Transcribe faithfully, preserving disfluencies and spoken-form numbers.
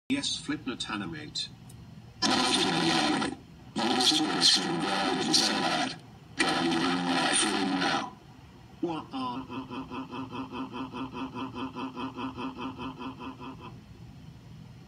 Yes, Flipnote Animate. Animate. You will source from ground if you said that. Got you in my feeling now. What? Uh, uh, uh, uh.